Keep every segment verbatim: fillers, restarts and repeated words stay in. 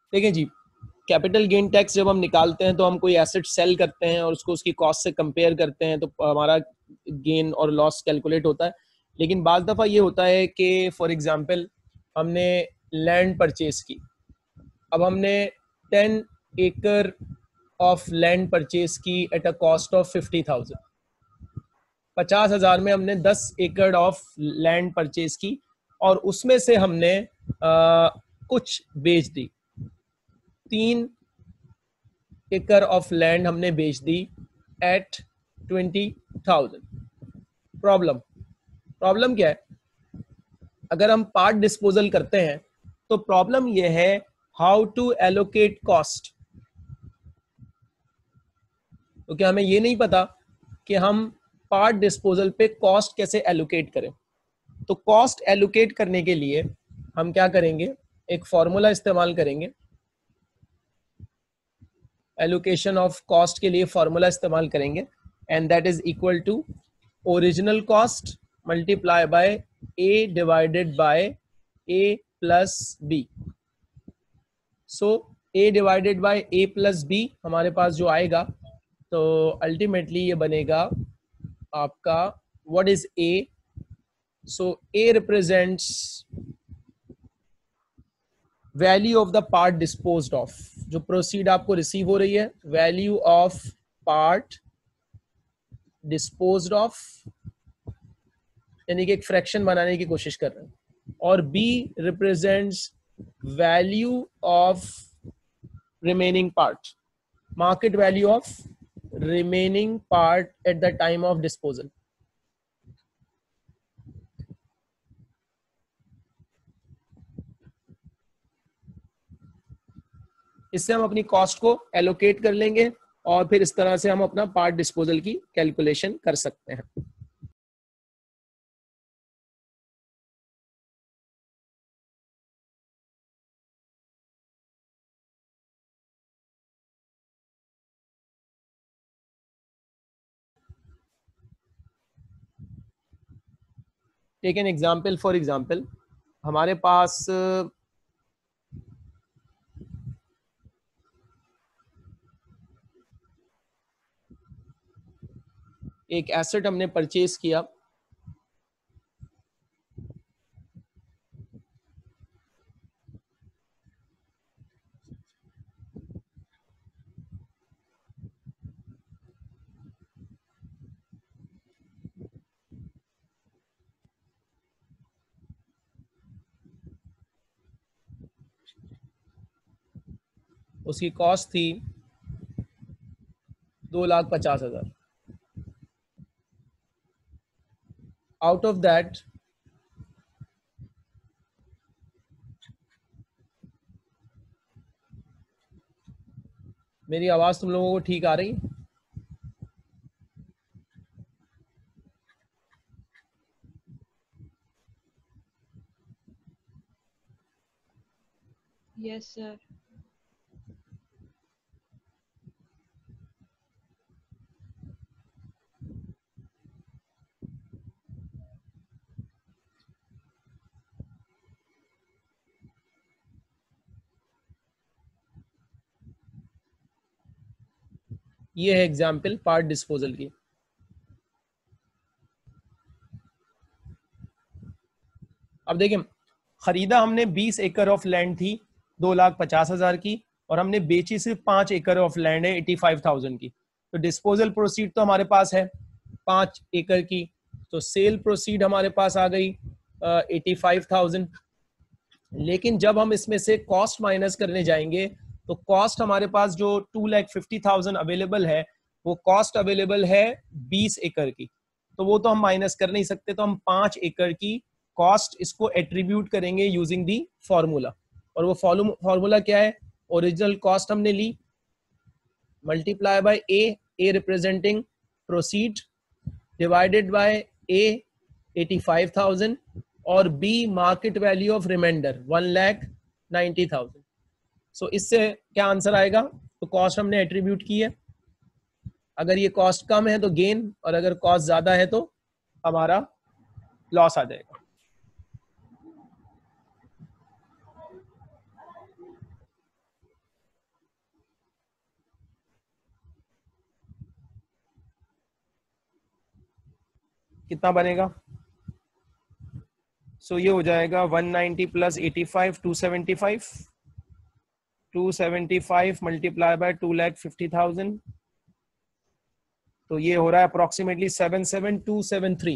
देखें जी, capital gain tax जब हम निकालते हैं तो हम कोई एसेट सेल करते हैं और उसको उसकी कॉस्ट से कंपेयर करते हैं तो हमारा गेन और लॉस कैलकुलेट होता है। लेकिन बाज़ दफ़ा ये होता है कि फॉर एग्जांपल हमने लैंड परचेज की, अब हमने ten acre of land purchase की at a cost of fifty thousand, पचास हजार में हमने दस एकड़ ऑफ लैंड परचेज की और उसमें से हमने आ, कुछ बेच दी, तीन एकड़ ऑफ लैंड हमने बेच दी at twenty thousand. Problem problem क्या है? अगर हम पार्ट डिस्पोजल करते हैं तो प्रॉब्लम यह है हाउ टू एलोकेट कॉस्ट, क्योंकि हमें ये नहीं पता कि हम पार्ट डिस्पोजल पे कॉस्ट कैसे एलोकेट करें। तो कॉस्ट एलोकेट करने के लिए हम क्या करेंगे, एक फॉर्मूला इस्तेमाल करेंगे। एलोकेशन ऑफ कॉस्ट के लिए फॉर्मूला इस्तेमाल करेंगे and that is equal to original cost multiply by A divided by A plus B. So A divided by A plus B हमारे पास जो आएगा, तो अल्टीमेटली ये बनेगा आपका what is A. So A represents value of the part disposed of, जो proceed आपको रिसीव हो रही है, value of part disposed of, यानी कि एक फ्रैक्शन बनाने की कोशिश कर रहे हैं। और B represents value of remaining part, market value of remaining part at the time of disposal. इससे हम अपनी कॉस्ट को एलोकेट कर लेंगे और फिर इस तरह से हम अपना पार्ट डिस्पोजल की कैलकुलेशन कर सकते हैं। Take an example, for example हमारे पास एक एसेट हमने परचेज किया, उसकी कॉस्ट थी दो लाख पचास हजार। आउट ऑफ दैट मेरी आवाज़ तुम लोगों को ठीक आ रही है? Yes sir. ये है एग्जाम्पल पार्ट डिस्पोजल की। अब देखिए, खरीदा हमने बीस एकड़ ऑफ लैंड थी दो लाख पचास हजार की, और हमने बेची सिर्फ पांच एकड़ ऑफ लैंड है एटी फाइव थाउजेंड की। तो डिस्पोजल प्रोसीड तो हमारे पास है पांच एकड़ की, तो सेल प्रोसीड हमारे पास आ गई एटी फाइव थाउजेंड। लेकिन जब हम इसमें से कॉस्ट माइनस करने जाएंगे तो कॉस्ट हमारे पास जो two lakh fifty thousand available है, वो कॉस्ट अवेलेबल है बीस एकड़ की, तो वो तो हम माइनस कर नहीं सकते, तो हम पांच एकड़ की कॉस्ट इसको एट्रीब्यूट करेंगे यूजिंग दी फॉर्मूला। और वो फॉर्मूला क्या है? ओरिजिनल कॉस्ट हमने ली multiply by A, A representing proceed, divided by A eighty five thousand, और B market value of remainder one lakh ninety thousand. So इससे क्या आंसर आएगा? तो कॉस्ट हमने एट्रीब्यूट की है, अगर ये कॉस्ट कम है तो गेन, और अगर कॉस्ट ज्यादा है तो हमारा लॉस आ जाएगा। कितना बनेगा? सो so, ये हो जाएगा one ninety plus eighty five, two seventy five, two seventy five multiply by two lakh fifty thousand, तो ये हो रहा है approximately seven seven two seven three.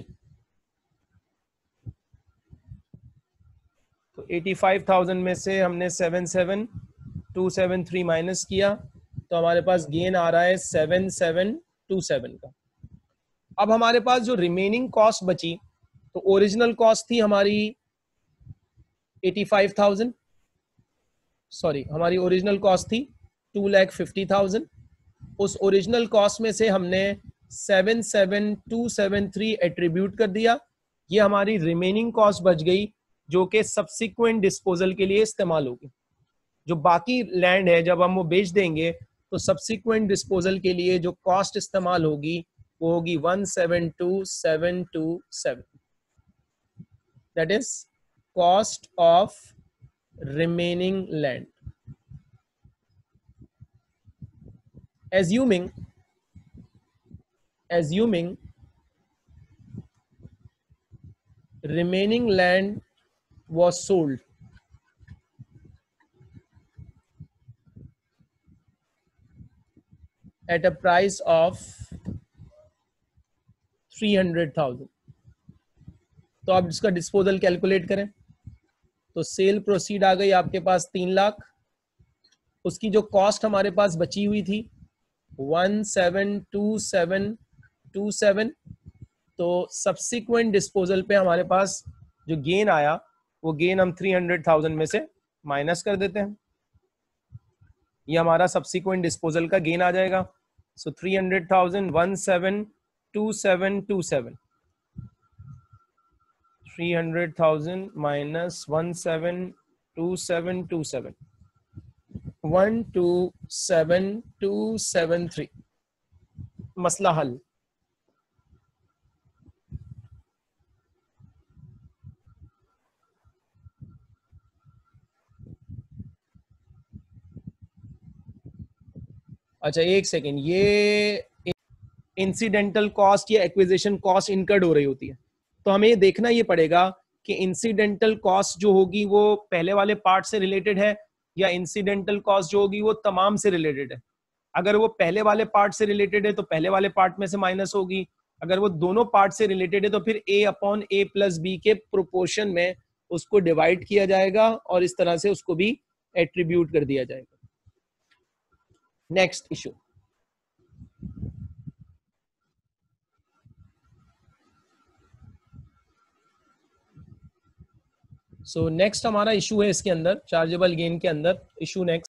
तो एटी फाइव थाउजेंड में से हमने seven seven two seven three minus किया, तो हमारे पास गेन आ रहा है सेवन सेवन टू सेवन का। अब हमारे पास जो रिमेनिंग कॉस्ट बची, तो ओरिजिनल कॉस्ट थी हमारी एटी फाइव थाउजेंड, सॉरी हमारी ओरिजिनल कॉस्ट थी टू लैख फिफ्टी थाउजेंड। उस ओरिजिनल कॉस्ट में से हमने seven seven two seven three attribute कर दिया, ये हमारी रिमेनिंग कॉस्ट बच गई जो कि सब्सिक्वेंट डिस्पोजल के लिए इस्तेमाल होगी। जो बाकी लैंड है जब हम वो बेच देंगे तो सब्सिक्वेंट डिस्पोजल के लिए जो कॉस्ट इस्तेमाल होगी वो होगी one seven two seven two seven, that is cost of remaining land. assuming assuming remaining land was sold at a price of three hundred thousand, तो आप इसका डिस्पोजल कैलकुलेट करें तो सेल प्रोसीड आ गई आपके पास तीन लाख, उसकी जो कॉस्ट हमारे पास बची हुई थी one seven two seven two seven, तो सब्सिक्वेंट डिस्पोजल पे हमारे पास जो गेन आया वो गेन हम थ्री हंड्रेड थाउजेंड में से माइनस कर देते हैं, ये हमारा सब्सिक्वेंट डिस्पोजल का गेन आ जाएगा। So three hundred thousand one seven two seven two seven, three hundred thousand minus one seven two seven two seven, one two seven two seven three, मसला हल। अच्छा एक सेकेंड, ये इंसिडेंटल कॉस्ट या acquisition cost incurred हो रही होती है, तो हमें ये देखना ये पड़ेगा कि इंसिडेंटल कॉस्ट जो होगी वो पहले वाले पार्ट से रिलेटेड है या इंसिडेंटल कॉस्ट जो होगी वो तमाम से रिलेटेड है। अगर वो पहले वाले पार्ट से रिलेटेड है तो पहले वाले पार्ट में से माइनस होगी, अगर वो दोनों पार्ट से रिलेटेड है तो फिर A upon A plus B के प्रोपोर्शन में उसको डिवाइड किया जाएगा और इस तरह से उसको भी एट्रीब्यूट कर दिया जाएगा। नेक्स्ट इशू, सो नेक्स्ट हमारा इशू है इसके अंदर चार्जेबल गेन के अंदर, इशू नेक्स्ट